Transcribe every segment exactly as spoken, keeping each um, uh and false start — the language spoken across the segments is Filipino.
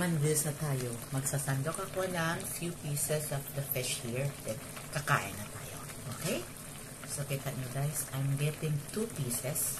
Lemon grease na tayo. Magsasandok ako ng few pieces of the fish here. Then, kakain na tayo. Okay? So, kita nyo guys, I'm getting two pieces.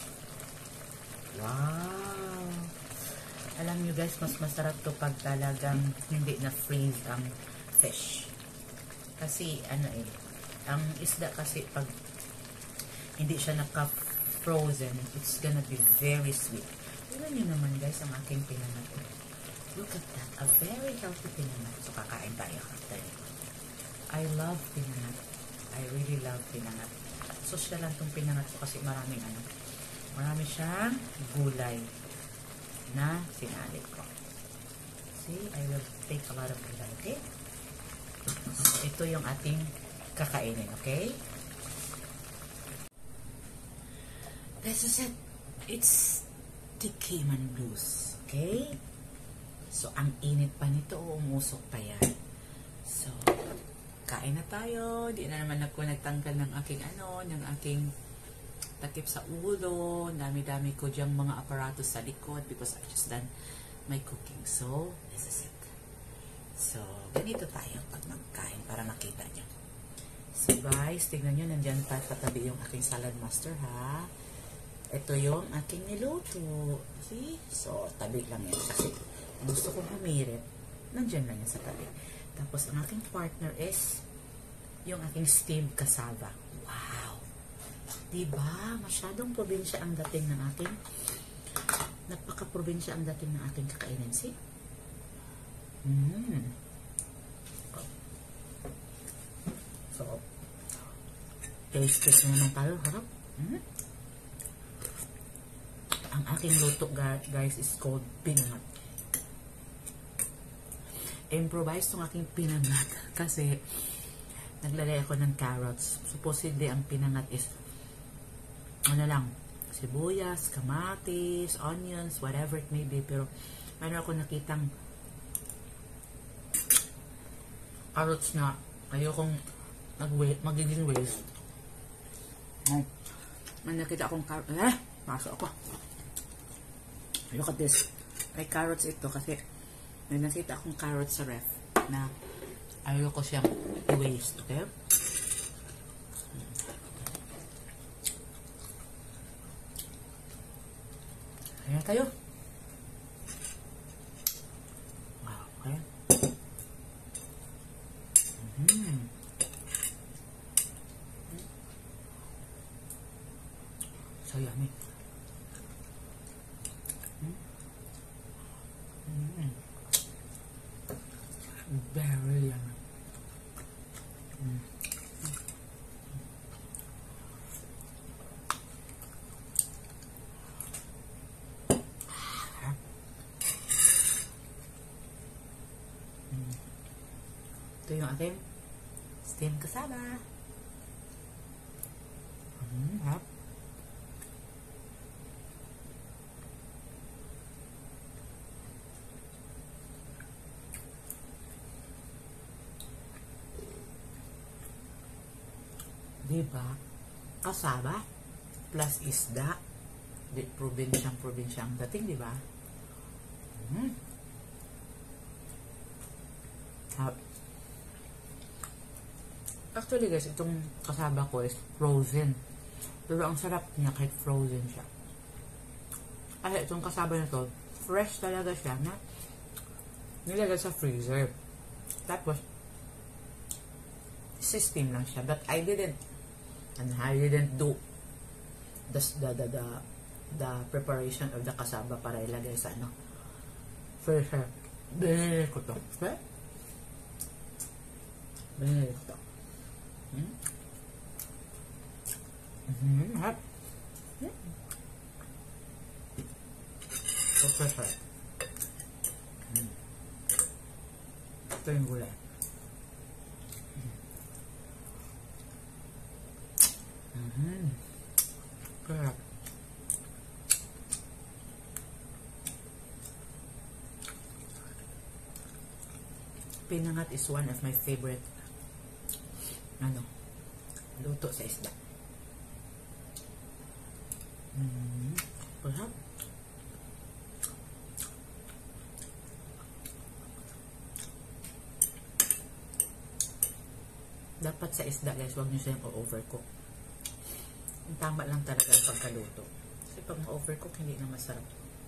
Wow! Alam nyo guys, mas masarap to pag talagang hindi na freeze ang fish. Kasi, ano eh, ang isda kasi pag hindi siya naka-frozen, it's gonna be very sweet. Tignan nyo naman guys, ang aking pinangat. Look at that, a very healthy pinangat. So, kakain tayo after nito. I love pinangat. I really love pinangat. So, siya lang itong pinangat ko kasi maraming ano, marami siyang gulay na sinali ko. See, I will take a lot of gulay, okay? So, ito yung ating kakainin, okay? This is it. It's the Cayman Blues, okay? So, ang init pa nito, umusok pa yan. So, kain na tayo. Di na naman ako nagtanggal ng aking ano, ng aking takip sa ulo. Dami-dami ko diyang mga aparatos sa likod because I just done my cooking. So, this is it. So, ganito tayo pag magkain para makita nyo. So, guys, tignan nyo, nandyan pa katabi yung aking salad master, ha? Ito yung aking niluto. See? So, tabi lang yan. Kasi, gusto kong humirit. Nandyan lang yan sa tabi. Tapos, ang aking partner is yung aking steamed cassava. Wow! Diba? Masyadong probinsya ang dating ng aking napaka-probinsya ang dating ng aking kakainin. See? Mmm. So, taste-taste naman tayo. Harap. Mm. Ang aking luto, guys, is called pinangat. Improvise itong aking pinangat kasi naglalagay ako ng carrots. Supposedly, ang pinangat is ano lang, sibuyas, kamatis, onions, whatever it may be. Pero meron ako nakitang carrots na ayokong magiging waste. Ay, may nakita akong carrots. Eh, pasok ako. Look at this. May carrots ito kasi may nakita akong carrots sa ref na ayoko siyang i-waste. Okay? Ayan tayo. Wow. Okay? Mm-hmm. So yummy. Mm-hmm. Very yummy. Mm. Ito yung aking steamed cassava. Mm, hap. Diba? Kasaba plus isda. Di probinsyang probinsyang dating, diba? Mm. Actually guys, itong kasaba ko is frozen. Pero ang sarap niya kahit frozen siya. Kasi itong kasaba na to, fresh talaga siya na nilagay sa freezer. Tapos, system lang siya. But I didn't and I didn't do the, the, the, the, the preparation of the kasaba para ilagay sa ano. Freezer. Binili ko to. Okay? Binili ko to. Hmm? Mm-hmm. Hot. Hmm. So fresh. Hmm. Ito yung gulay. Mm-hmm. Kaya pinangat is one of my favorite ano, luto sa isda. Mm-hmm. Perhaps Dapat sa isda, guys, huwag nyo siyang o-overcook. Ang tama lang talaga ang pagkaluto. Kasi pag ma-overcook, hindi na masarap.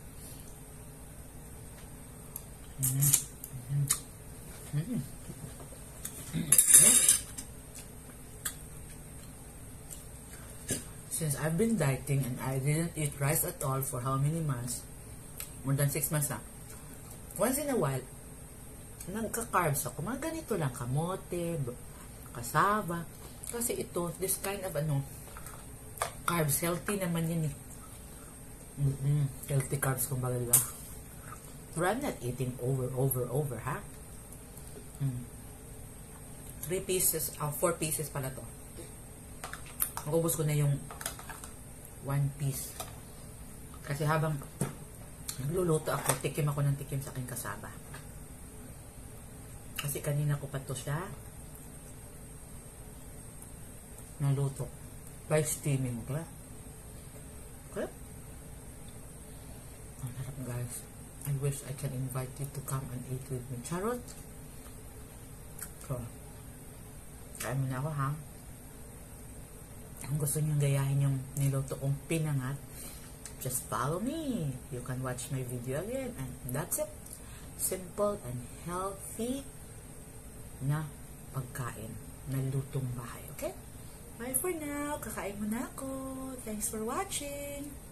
Mm. Mm. Mm. Mm. Since I've been dieting and I didn't eat rice at all for how many months? More than six months na. Once in a while, nagka-carbs ako. Mga ganito lang, kamote, kasaba. Kasi ito, this kind of ano, carbs, healthy naman yun eh. Mm-mm, healthy carbs kumbaga, diba? But I'm not eating over, over, over, ha? Mm. Three pieces, uh, four pieces pala to. Naubos ko na yung one piece. Kasi habang nagluluto ako, tikim ako ng tikim sa aking kasaba. Kasi kanina ko pa to siya naluto by steaming. Okay? Okay? Ang harap, guys. I wish I can invite you to come and eat with me. Charot? So, kain mo na ako, ha? Kung gusto nyo gayahin yung niluto kong pinangat, just follow me. You can watch my video again. And that's it. Simple and healthy na pagkain na lutong bahay. Okay? Bye for now. Kakain mo na ako. Thanks for watching.